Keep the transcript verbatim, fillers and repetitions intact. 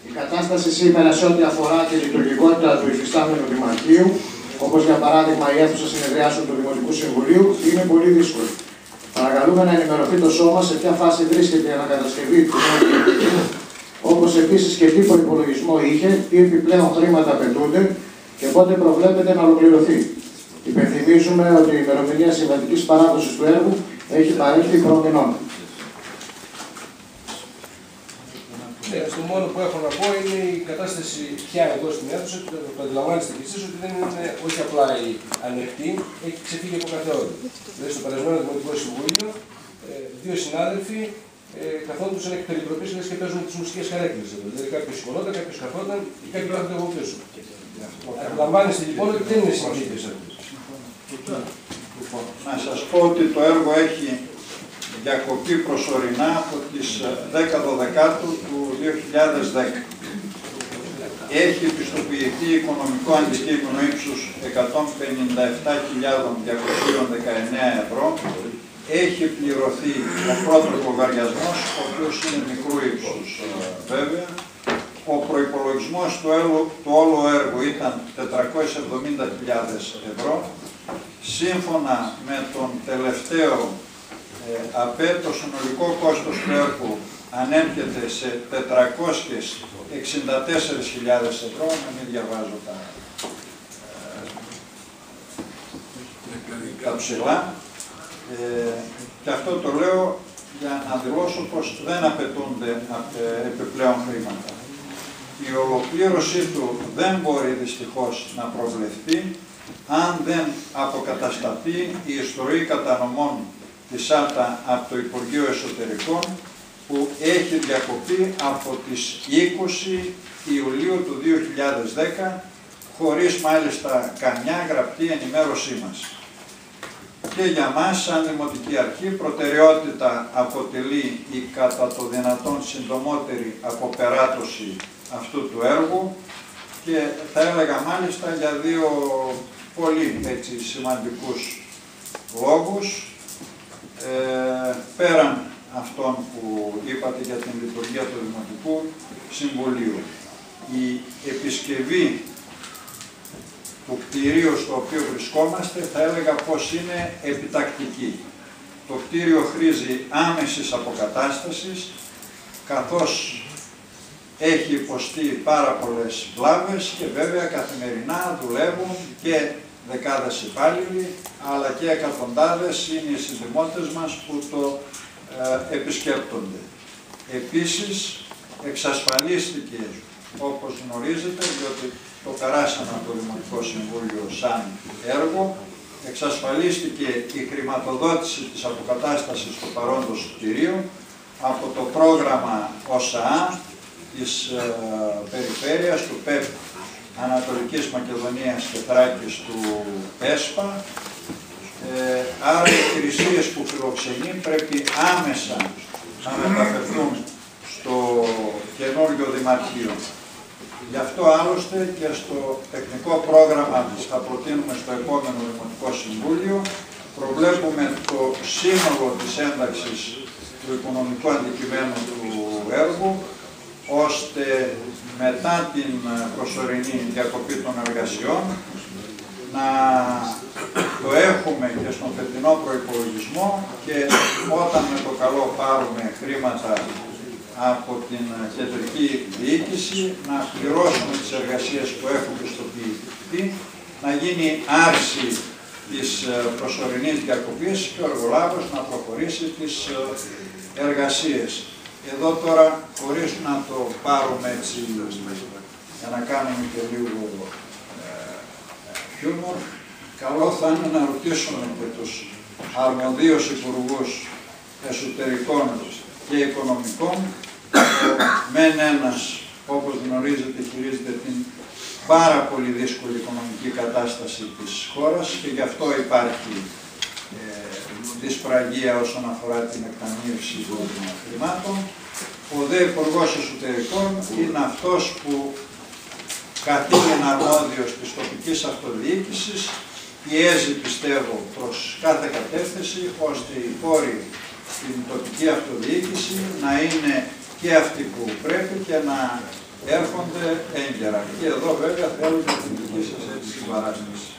Η κατάσταση σήμερα σε ό,τι αφορά τη λειτουργικότητα του υφιστάμενου Δημαρχείου, όπως για παράδειγμα η αίθουσα συνεδριάσεων του Δημοτικού Συμβουλίου, είναι πολύ δύσκολη. Παρακαλούμε να ενημερωθεί το Σώμα σε ποια φάση βρίσκεται η ανακατασκευή του νέου Δημαρχείου, όπως επίσης και τι προϋπολογισμό είχε, τι επιπλέον χρήματα απαιτούνται και πότε προβλέπεται να ολοκληρωθεί. Υπενθυμίζουμε ότι η ημερομηνία συμβατικής παράδοσης του έργου έχει παρέλθει προμηνών. Ναι, το μόνο που έχω να πω είναι η κατάσταση πια εδώ στην αίθουσα, το αντιλαμβάνεστε κι εσείς ότι δεν είναι όχι απλά η ανοιχτή, έχει ξεφύγει από κάθε όριο. Δηλαδή, στο περασμένο Δημοτικό Συμβούλιο, δύο συνάδελφοι ε, καθόντουσαν εκ περιτροπής και παίζουν τις μουσικές καρέκλες. Δηλαδή, κάποιος σηκωνόταν, κάποιος καθόταν ή κάποιοι κάθονται από πίσω. Αντιλαμβάνεστε λοιπόν ότι δεν είναι συνήθειες αυτές. Λοιπόν, να σας πω ότι το έργο έχει διακοπή προσωρινά από τις δέκα δωδεκάτου του δύο χιλιάδες δέκα. Έχει επιστοποιηθεί οικονομικό αντικείμενο ύψους εκατόν πενήντα επτά χιλιάδες διακόσια δεκαεννέα ευρώ. Έχει πληρωθεί ο πρώτος λογαριασμός, ο οποίος είναι μικρού ύψους βέβαια. Ο προϋπολογισμός του, του όλου έργου ήταν τετρακόσιες εβδομήντα χιλιάδες ευρώ. Σύμφωνα με τον τελευταίο ε, ΑΠΕ, το συνολικό κόστος του έργου ανέρχεται σε τετρακόσιες εξήντα τέσσερις χιλιάδες ευρώ, να μην διαβάζω τα, ε, τα ψηλά. Ε, και αυτό το λέω για να δηλώσω πως δεν απαιτούνται επιπλέον χρήματα. Η ολοκλήρωσή του δεν μπορεί δυστυχώς να προβλεφθεί αν δεν αποκατασταθεί η ιστορική κατανομών της ΆΤΑ από το Υπουργείο Εσωτερικών, που έχει διακοπεί από τις είκοσι Ιουλίου του δύο χιλιάδες δέκα, χωρίς μάλιστα καμιά γραπτή ενημέρωσή μας. Και για μας, σαν Δημοτική Αρχή, προτεραιότητα αποτελεί η κατά το δυνατόν συντομότερη αποπεράτωση αυτού του έργου και θα έλεγα μάλιστα για δύο πολύ έτσι, σημαντικούς λόγους. Ε, πέραν αυτών που είπατε για την λειτουργία του Δημοτικού Συμβουλίου. Η επισκευή του κτηρίου στο οποίο βρισκόμαστε θα έλεγα πως είναι επιτακτική. Το κτίριο χρήζει άμεσης αποκατάστασης, καθώς έχει υποστεί πάρα πολλές βλάβες και βέβαια καθημερινά δουλεύουν και δεκάδες υπάλληλοι, αλλά και εκατοντάδες είναι οι συνδημότες μας που το ε, επισκέπτονται. Επίσης, εξασφαλίστηκε, όπως γνωρίζετε, διότι το περάσαμε από το Δημοτικό Συμβούλιο σαν έργο, εξασφαλίστηκε η χρηματοδότηση της αποκατάστασης του παρόντος κτηρίου από το πρόγραμμα ΟΣΑΑ της ε, περιφέρειας του ΠΕΠ Ανατολικής Μακεδονίας και Θράκης του ΕΣΠΑ. Ε, άρα οι υπηρεσίες που φιλοξενεί πρέπει άμεσα να μεταφερθούν στο καινούριο Δημαρχείο. Γι' αυτό άλλωστε και στο τεχνικό πρόγραμμα που θα προτείνουμε στο επόμενο Δημοτικό Συμβούλιο προβλέπουμε το σύνολο της ένταξης του οικονομικού αντικειμένου του έργου, ώστε μετά την προσωρινή διακοπή των εργασιών να το έχουμε και στον φετινό προϋπολογισμό και όταν με το καλό πάρουμε χρήματα από την κεντρική διοίκηση να πληρώσουμε τις εργασίες που έχουν πιστοποιηθεί, να γίνει άρση της προσωρινής διακοπής και ο εργολάβος να προχωρήσει τις εργασίες. Εδώ τώρα, χωρίς να το πάρουμε έτσι, για να κάνουμε και λίγο ε, χιούμορ, καλό θα είναι να ρωτήσουμε και τους αρμοδίους υπουργούς εσωτερικών και οικονομικών. Μεν ένας, όπως γνωρίζετε, χειρίζεται την πάρα πολύ δύσκολη οικονομική κατάσταση της χώρας και γι' αυτό υπάρχει ε, δυσπραγία όσον αφορά την εκταμείευση των χρημάτων. Ο δε Υπουργός Εσωτερικών είναι αυτός που καθήλυν αρμόδιος της τοπικής αυτοδιοίκησης πιέζει, πιστεύω, προς κάθε κατεύθυνση, ώστε οι πόροι στην τοπική αυτοδιοίκηση να είναι και αυτοί που πρέπει και να έρχονται έγκαιρα. Και εδώ βέβαια χρειάζεται την δική σας έτσι συμπαράσταση.